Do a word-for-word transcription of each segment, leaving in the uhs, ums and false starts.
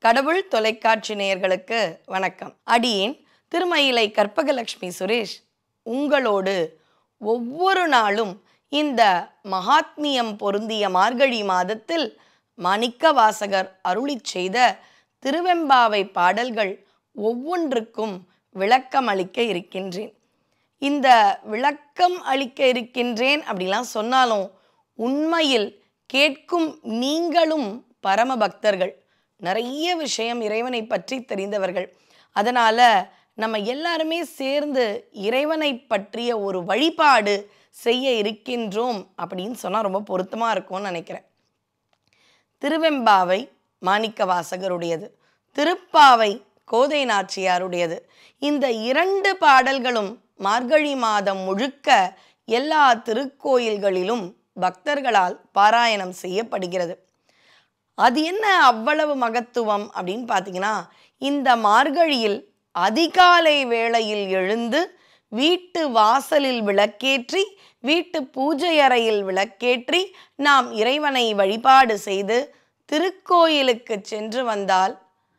கடவுள் தொலைக்காட்சி நேயர்களுக்கு வணக்கம். அடியேன் திருமயிலை கற்பகலட்சுமி சுரேஷ் உங்களோடு ஒவ்வொரு நாளும் இந்த மகாத்மியம் பொருந்திய மார்கழி மாதத்தில் மாணிக்கவாசகர் அருளிச் செய்த திருவெம்பாவை பாடல்கள் ஒவ்வொன்றுக்கும் விளக்கம் அளிக்க இருக்கின்றேன். இந்த விளக்கம் அளிக்க இருக்கின்றேன் அப்படிலாம் சொன்னாலும் உண்மையில் கேட்கும் நீங்களும் பரம பக்தர்கள், நிறைய விஷயம் இறைவனை பற்றி தெரிந்தவர்கள். அதனால் நம்ம எல்லாருமே சேர்ந்து இறைவனை பற்றிய ஒரு வழிபாடு செய்ய இருக்கின்றோம் அப்படின்னு சொன்னால் ரொம்ப பொருத்தமாக இருக்கும்னு நினைக்கிறேன். திருவெம்பாவை மாணிக்கவாசகருடையது, திருப்பாவை கோதை நாச்சியாருடையது. இந்த இரண்டு பாடல்களும் மார்கழி மாதம் முழுக்க எல்லா திருக்கோயில்களிலும் பக்தர்களால் பாராயணம் செய்யப்படுகிறது. அது என்ன அவ்வளவு மகத்துவம் அப்படின்னு பார்த்தீங்கன்னா, இந்த மார்கழியில் அதிகாலை வேளையில் எழுந்து வீட்டு வாசலில் விளக்கேற்றி, வீட்டு பூஜை அறையில் விளக்கேற்றி நாம் இறைவனை வழிபாடு செய்து திருக்கோயிலுக்கு சென்று வந்தால்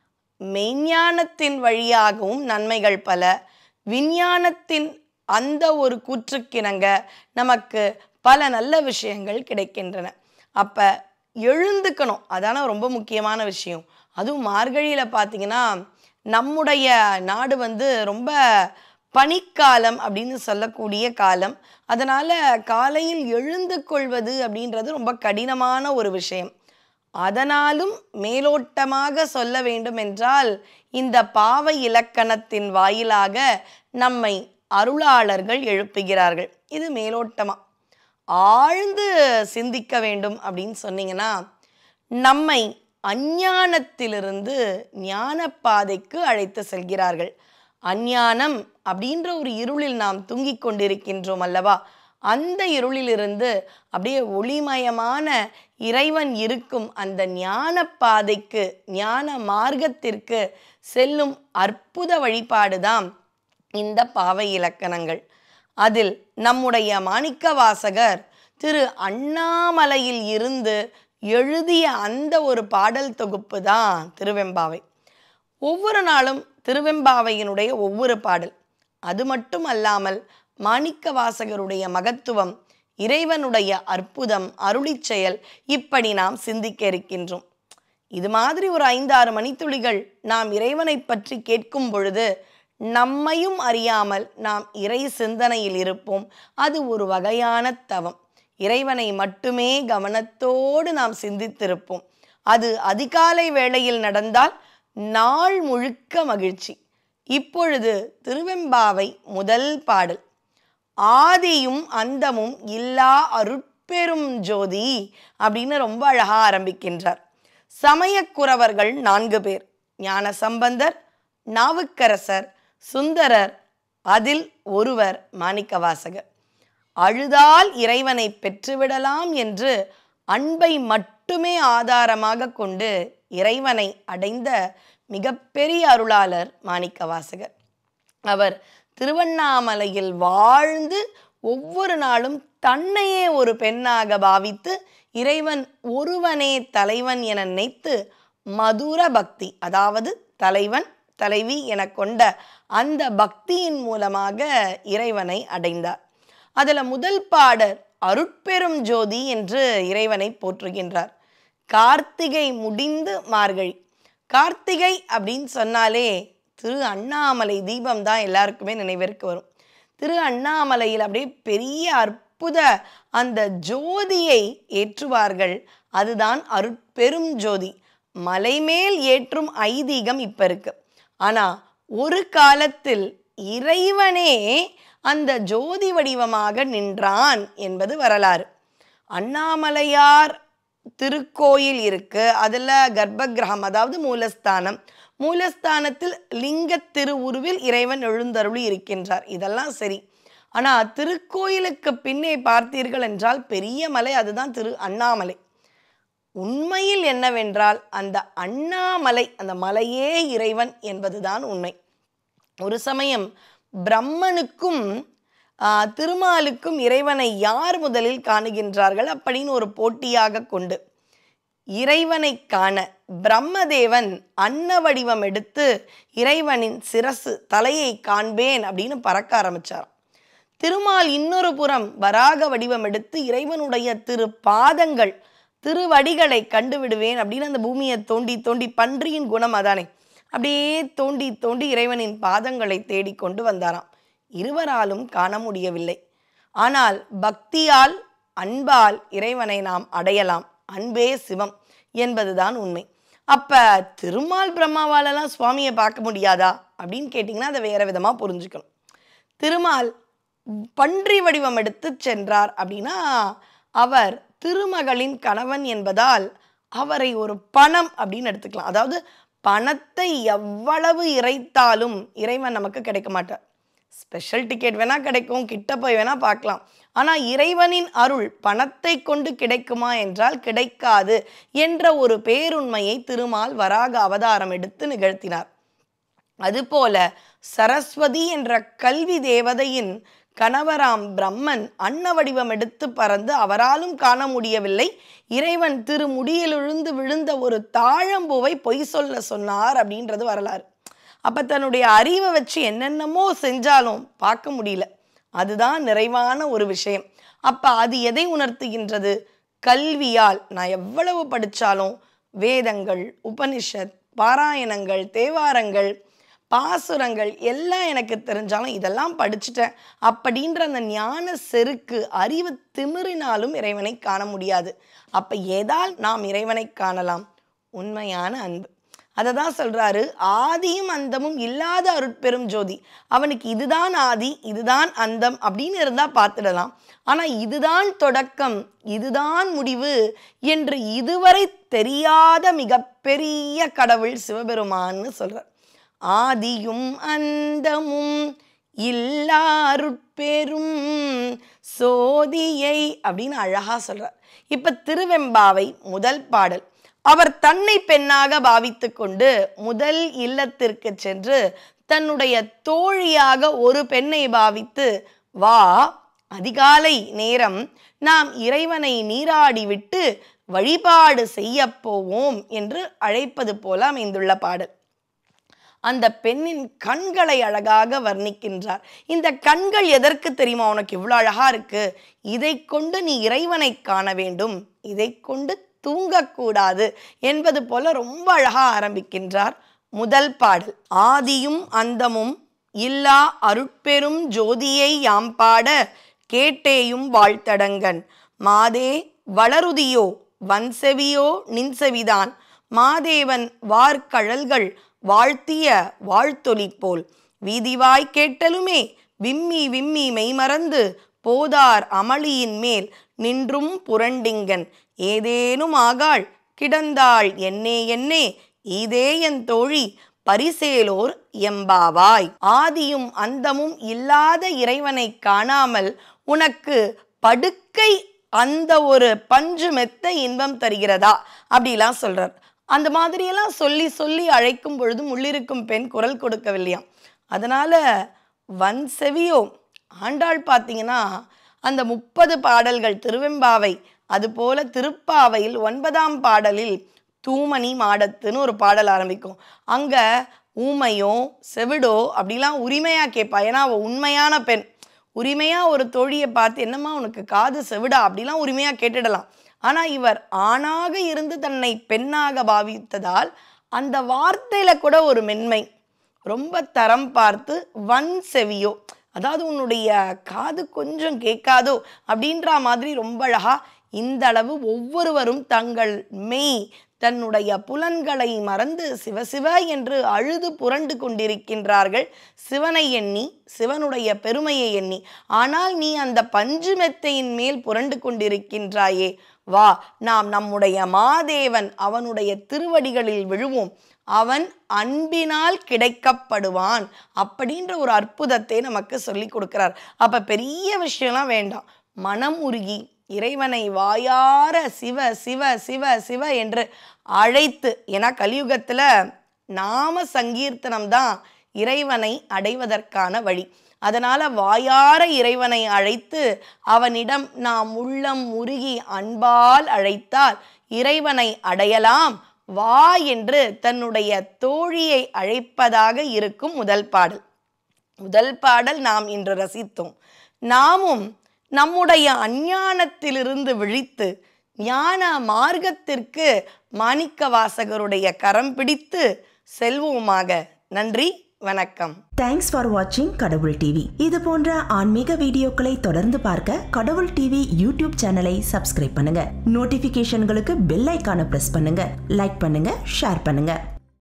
மெய்ஞானத்தின் வழியாகவும் நன்மைகள் பல, விஞ்ஞானத்தின் அந்த ஒரு கூற்றுக்கிணங்க நமக்கு பல நல்ல விஷயங்கள் கிடைக்கின்றன. அப்போ எழுந்துக்கணும், அதான ரொம்ப முக்கியமான விஷயம். அதுவும் மார்கழியில் பார்த்திங்கன்னா நம்முடைய நாடு வந்து ரொம்ப பனிக்காலம் அப்படின்னு சொல்லக்கூடிய காலம். அதனால் காலையில் எழுந்து கொள்வது அப்படின்றது ரொம்ப கடினமான ஒரு விஷயம். அதனாலும் மேலோட்டமாக சொல்ல வேண்டும் என்றால், இந்த பாவை இலக்கணத்தின் வாயிலாக நம்மை அருளாளர்கள் எழுப்புகிறார்கள். இது மேலோட்டமாக. ஆழ்ந்து சிந்திக்க வேண்டும் அப்படின்னு சொன்னீங்கன்னா, நம்மை அஞ்ஞானத்திலிருந்து ஞான பாதைக்கு அழைத்து செல்கிறார்கள். அஞ்ஞானம் அப்படின்ற ஒரு இருளில் நாம் தூங்கிக் கொண்டிருக்கின்றோம் அல்லவா? அந்த இருளிலிருந்து அப்படியே ஒளிமயமான இறைவன் இருக்கும் அந்த ஞான பாதைக்கு, ஞான மார்க்கத்திற்கு செல்லும் அற்புத வழிபாடுதான் இந்த பாவை இலக்கணங்கள். அதில் நம்முடைய மாணிக்கவாசகர் திரு அண்ணாமலையில் இருந்து எழுதிய அந்த ஒரு பாடல் தொகுப்பு தான் திருவெம்பாவை. ஒவ்வொரு நாளும் திருவெம்பாவையினுடைய ஒவ்வொரு பாடல். அது மட்டும் அல்லாமல் மாணிக்கவாசகருடைய மகத்துவம், இறைவனுடைய அற்புதம், அருளிச் செயல், இப்படி நாம் சிந்திக்க இருக்கின்றோம். இது மாதிரி ஒரு ஐந்தாறு மணித்துளிகள் நாம் இறைவனை பற்றி கேட்கும் பொழுது நம்மையும் அறியாமல் நாம் இறை சிந்தனையில் இருப்போம். அது ஒரு வகையான தவம். இறைவனை மட்டுமே கவனத்தோடு நாம் சிந்தித்திருப்போம். அது அதிகாலை வேளையில் நடந்தால் நாள் முழுக்க மகிழ்ச்சி. இப்பொழுது திருவெம்பாவை முதல் பாடல். ஆதியும் அந்தமும் இல்லா அருட்பெரும் ஜோதி அப்படின்னு ரொம்ப அழகா ஆரம்பிக்கின்றார். சமயக்குறவர்கள் நான்கு பேர்: ஞானசம்பந்தர், நாவுக்கரசர், சுந்தரர், அதில் ஒருவர் மாணிக்கவாசகர். அழுதால் இறைவனை பெற்றுவிடலாம் என்று அன்பை மட்டுமே ஆதாரமாக கொண்டு இறைவனை அடைந்த மிகப்பெரிய அருளாளர் மாணிக்கவாசகர். அவர் திருவண்ணாமலையில் வாழ்ந்து ஒவ்வொரு நாளும் தன்னையே ஒரு பெண்ணாக பாவித்து இறைவன் ஒருவனே தலைவன் என நினைத்து மதுர பக்தி, அதாவது தலைவன் தலைவி என கொண்ட அந்த பக்தியின் மூலமாக இறைவனை அடைந்தார். அதில் முதல் பாடல் அருட்பெரும் ஜோதி என்று இறைவனை போற்றுகின்றார். கார்த்திகை முடிந்து மார்கழி. கார்த்திகை அப்படின்னு சொன்னாலே திரு அண்ணாமலை தீபம் தான் எல்லாருக்குமே நினைவிற்கு வரும். திரு அண்ணாமலையில் அப்படியே பெரிய அற்புத அந்த ஜோதியை ஏற்றுவார்கள். அதுதான் அருட்பெரும் ஜோதி. மலைமேல் ஏற்றும் ஐதீகம் இப்போ இருக்கு. ஆனால் ஒரு காலத்தில் இறைவனே அந்த ஜோதி வடிவமாக நின்றான் என்பது வரலாறு. அண்ணாமலையார் திருக்கோயில் இருக்கு. அதில் கர்ப்பகிரகம், அதாவது மூலஸ்தானம். மூலஸ்தானத்தில் லிங்க திருவுருவில் இறைவன் எழுந்தருளி இருக்கின்றார். இதெல்லாம் சரி. ஆனால் திருக்கோயிலுக்கு பின்னே பார்த்தீர்கள் என்றால் பெரிய மலை, அதுதான் திரு அண்ணாமலை. உண்மையில் என்னவென்றால் அந்த அண்ணாமலை, அந்த மலையே இறைவன் என்பதுதான் உண்மை. ஒரு சமயம் பிரம்மனுக்கும் திருமாலுக்கும் இறைவனை யார் முதலில் காணுகின்றார்கள் அப்படின்னு ஒரு போட்டியாக கொண்டு இறைவனை காண பிரம்மதேவன் அன்ன வடிவம் எடுத்து இறைவனின் சிரசு தலையை காண்பேன் அப்படின்னு பறக்க ஆரம்பிச்சார். திருமால் இன்னொரு புறம் வராக வடிவம் எடுத்து இறைவனுடைய திரு பாதங்கள் திருவடிகளை கண்டு விடுவேன் அப்படின்னு அந்த பூமியை தோண்டி தோண்டி, பன்றியின் குணம் அதானே, அப்படியே தோண்டி தோண்டி இறைவனின் பாதங்களை தேடிக்கொண்டு வந்தாராம். இருவராலும் காண முடியவில்லை. ஆனால் பக்தியால் அன்பால் இறைவனை நாம் அடையலாம். அன்பே சிவம் என்பதுதான் உண்மை. அப்ப திருமால் பிரம்மாவாலெல்லாம் சுவாமியை பார்க்க முடியாதா அப்படின்னு கேட்டிங்கன்னா அதை வேற விதமா புரிஞ்சுக்கணும். திருமால் பன்றி வடிவம் எடுத்து சென்றார் அப்படின்னா அவர் திருமகளின் கணவன் என்பதால் அவரை ஒரு பணம் அப்படின்னு எடுத்துக்கலாம். அதாவது பணத்தை எவ்வளவு இறைத்தாலும் இறைவன் நமக்கு கிடைக்க மாட்டார். ஸ்பெஷல் டிக்கெட் வேணா கிடைக்கும், கிட்ட போய் வேணா பார்க்கலாம். ஆனால் இறைவனின் அருள் பணத்தை கொண்டு கிடைக்குமா என்றால் கிடைக்காது என்ற ஒரு பேருண்மையை திருமால் வராக அவதாரம் எடுத்து நிகழ்த்தினார். அதுபோல சரஸ்வதி என்ற கல்வி தேவதையின் கணவராம் பிரம்மன் அன்ன வடிவம் எடுத்து பறந்து அவராலும் காண முடியவில்லை. இறைவன் திருமுடியிலிருந்து விழுந்த ஒரு தாழம்பூவை பொய் சொல்ல சொன்னார் அப்படின்றது வரலாறு. அப்ப தன்னுடைய அறிவை வச்சு என்னென்னமோ செஞ்சாலும் பார்க்க முடியல. அதுதான் நிறைவான ஒரு விஷயம். அப்ப அது எதை உணர்த்துகின்றது? கல்வியால் நான் எவ்வளவு படிச்சாலும் வேதங்கள், உபனிஷத், பாராயணங்கள், தேவாரங்கள், பாசுரங்கள் எல்லாம் எனக்கு தெரிஞ்சாலும் இதெல்லாம் படிச்சுட்டேன் அப்படின்ற அந்த ஞான செருக்கு, அறிவு திமிரினாலும் இறைவனை காண முடியாது. அப்ப ஏதால் நாம் இறைவனை காணலாம்? உண்மையான அன்பு. அதை தான் சொல்றாரு, ஆதியும் அந்தமும் இல்லாத அருட்பெரும் ஜோதி. அவனுக்கு இதுதான் ஆதி, இதுதான் அந்தம் அப்படின்னு இருந்தா பார்த்துடலாம். ஆனா இதுதான் தொடக்கம், இதுதான் முடிவு என்று இதுவரை தெரியாத மிகப்பெரிய கடவுள் சிவபெருமான்னு சொல்றார். ஆதியும் அந்தமும் இல்லாருட்பெரும் சோதியை அப்படின்னு அழகா சொல்றார். இப்ப திருவெம்பாவை முதல் பாடல். அவர் தன்னை பெண்ணாக பாவித்து கொண்டு முதல் இல்லத்திற்கு சென்று தன்னுடைய தோழியாக ஒரு பெண்ணை பாவித்து, வா அதிகாலை நேரம் நாம் இறைவனை நீராடிவிட்டு வழிபாடு செய்ய போவோம் என்று அழைப்பது போல அமைந்துள்ள பாடல். அந்த பெண்ணின் கண்களை அழகாக வர்ணிக்கின்றார். இந்த கண்கள் எதற்கு தெரியுமா? உனக்கு இவ்வளவு அழகா இருக்கு, இதை கொண்டு நீ இறைவனை காண வேண்டும், இதை கொண்டு தூங்கக்கூடாது என்பது போல ரொம்ப அழகா ஆரம்பிக்கின்றார். முதல் பாடல், ஆதியும் அந்தமும் இல்லா அருட்பெரும் ஜோதியை யாம் பாட கேட்டேயும் வாழ்த்தடங்கன் மாதே வளருதியோ வன்செவியோ நின்செவிதான் மாதேவன் வார்கழல்கள் வாழ்த்திய வாழ்த்தொலி போல் வீதிவாய் கேட்டலுமே விம்மி விம்மி மெய்மறந்து போதார் அமளியின் மேல் நின்றும் புரண்டிங்கன் ஏதேனும் ஆகாள் கிடந்தாள் என்னே என்னே ஈதே என் தோழி பரிசேலோர் எம்பாவாய். ஆதியும் அந்தமும் இல்லாத இறைவனை காணாமல் உனக்கு படுக்கை அந்த ஒரு பஞ்சு மெத்த இன்பம் தருகிறதா அப்படிலாம் சொல்றார். அந்த மாதிரியெல்லாம் சொல்லி சொல்லி அழைக்கும் பொழுது உள்ளிருக்கும் பெண் குரல் கொடுக்கவில்லையாம். அதனால வன் செவியோ ஆண்டாள் பார்த்தீங்கன்னா அந்த முப்பது பாடல்கள் திருவெம்பாவை, அதுபோல திருப்பாவையில் ஒன்பதாம் பாடலில் தூமணி மாடத்துன்னு ஒரு பாடல் ஆரம்பிக்கும். அங்க ஊமையோ செவிடோ அப்படிலாம் உரிமையா கேட்பா. ஏன்னா அவ உண்மையான பெண். உரிமையா ஒரு தோழியை பார்த்து, என்னம்மா உனக்கு காது செவிடா அப்படிலாம் உரிமையா கேட்டுடலாம். ஆனா இவர் ஆணாக இருந்து தன்னை பெண்ணாக பாவித்ததால் அந்த வார்த்தையில கூட ஒரு மென்மை, ரொம்ப தரம் பார்த்து வன் செவியோ, அதாவது உன்னுடைய காது கொஞ்சம் கேட்காதோ அப்படின்ற மாதிரி ரொம்ப அழகா இந்த அளவு ஒவ்வொருவரும் தங்கள் மெய் தன்னுடைய புலன்களை மறந்து சிவசிவ என்று அழுது புரண்டு கொண்டிருக்கின்றார்கள் சிவனை எண்ணி, சிவனுடைய பெருமையை எண்ணி. ஆனால் நீ அந்த பஞ்சு மெத்தையின் மேல் புரண்டு கொண்டிருக்கின்றாயே, வா நாம் நம்முடைய மாதேவன் அவனுடைய திருவடிகளில் விழுவோம், அவன் அன்பினால் கிடைக்கப்படுவான் அப்படின்ற ஒரு அற்புதத்தை நமக்கு சொல்லி கொடுக்கிறார். அப்ப பெரிய விஷயம்லாம் வேண்டாம், மனம் உருகி இறைவனை வாயார சிவ சிவ சிவ சிவ என்று அழைத்து, ஏன்னா கலியுகத்துல நாம சங்கீர்த்தனம் தான் இறைவனை அடைவதற்கான வழி. அதனால வாயார இறைவனை அழைத்து அவனிடம் நாம் உள்ளம் உருகி அன்பால் அழைத்தால் இறைவனை அடையலாம், வா என்று தன்னுடைய தோழியை அழைப்பதாக இருக்கும் முதல் பாடல். முதல் பாடல் நாம் இன்று ரசித்தோம். நாமும் நம்முடைய அஞ்ஞானத்திலிருந்து விழித்து ஞான மார்க்கத்திற்கு மாணிக்க வாசகருடைய கரம் பிடித்து செல்வோமாக. நன்றி, வணக்கம். தேங்க்ஸ் ஃபார் வாட்சிங் கடவுள் டிவி. இது போன்ற ஆன்மீக வீடியோக்களை தொடர்ந்து பார்க்க கடவுள் டிவி யூடியூப் சேனலை சப்ஸ்கிரைப் பண்ணுங்க. நோட்டிபிகேஷன்களுக்கு பெல் ஐகானை பிரஸ் பண்ணுங்க. லைக் பண்ணுங்க, ஷேர் பண்ணுங்க.